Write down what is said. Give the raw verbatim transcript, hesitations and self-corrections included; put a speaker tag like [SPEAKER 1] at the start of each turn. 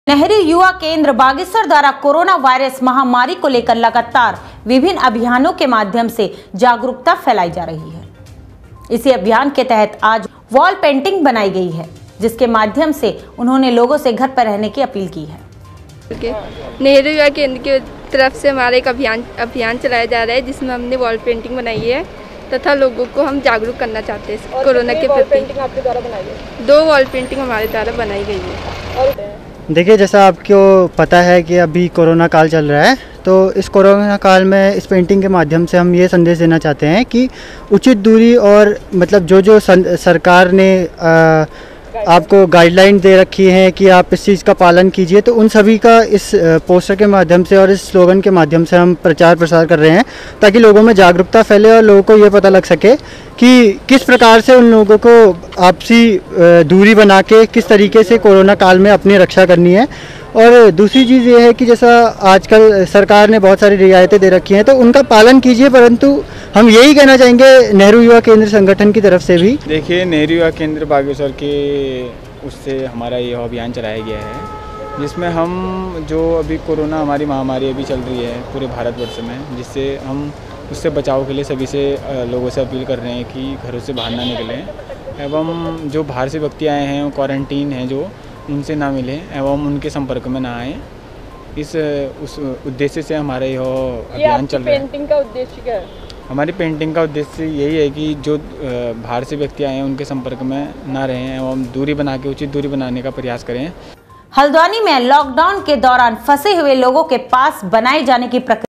[SPEAKER 1] नेहरू युवा केंद्र बागेश्वर द्वारा कोरोना वायरस महामारी को लेकर लगातार विभिन्न अभियानों के माध्यम से जागरूकता फैलाई जा रही है। इसी अभियान के तहत आज वॉल पेंटिंग बनाई गई है, जिसके माध्यम से उन्होंने लोगों से घर पर रहने की अपील की है।
[SPEAKER 2] नेहरू युवा केंद्र की तरफ से हमारा एक अभियान अभियान चलाया जा रहा है, जिसमें हमने वॉल पेंटिंग बनाई है तथा लोगों को हम जागरूक करना चाहते हैं कोरोना के प्रति। आपके द्वारा बनाई है दो वॉल पेंटिंग हमारे द्वारा बनाई गई है।
[SPEAKER 3] देखिए, जैसा आपको पता है कि अभी कोरोना काल चल रहा है, तो इस कोरोना काल में इस पेंटिंग के माध्यम से हम ये संदेश देना चाहते हैं कि उचित दूरी और मतलब जो जो सरकार ने आ, आपको गाइडलाइन दे रखी है कि आप इस चीज़ का पालन कीजिए, तो उन सभी का इस पोस्टर के माध्यम से और इस स्लोगन के माध्यम से हम प्रचार प्रसार कर रहे हैं, ताकि लोगों में जागरूकता फैले और लोगों को ये पता लग सके कि किस प्रकार से उन लोगों को आपसी दूरी बना के किस तरीके से कोरोना काल में अपनी रक्षा करनी है। और दूसरी चीज़ ये है कि जैसा आजकल सरकार ने बहुत सारी रियायतें दे रखी हैं, तो उनका पालन कीजिए, परंतु हम यही कहना चाहेंगे नेहरू युवा केंद्र संगठन की तरफ से भी।
[SPEAKER 4] देखिए, नेहरू युवा केंद्र बागेश्वर के उससे हमारा यह अभियान चलाया गया है, जिसमें हम जो अभी कोरोना हमारी महामारी अभी चल रही है पूरे भारतवर्ष में, जिससे हम उससे बचाव के लिए सभी से लोगों से अपील कर रहे हैं कि घरों से बाहर ना निकलें एवं जो बाहर से व्यक्ति आए हैं क्वारंटीन हैं जो उनसे ना मिलें एवं उनके संपर्क में ना आए। इस उस उद्देश्य से हमारा यह अभियान चल रहा है।
[SPEAKER 2] पेंटिंग का उद्देश्य क्या है?
[SPEAKER 4] हमारी पेंटिंग का उद्देश्य यही है कि जो बाहर से व्यक्ति आए हैं उनके संपर्क में ना रहें एवं दूरी बना के उचित दूरी बनाने का प्रयास करें।
[SPEAKER 1] हल्द्वानी में लॉकडाउन के दौरान फंसे हुए लोगों के पास बनाए जाने की प्रक्रिया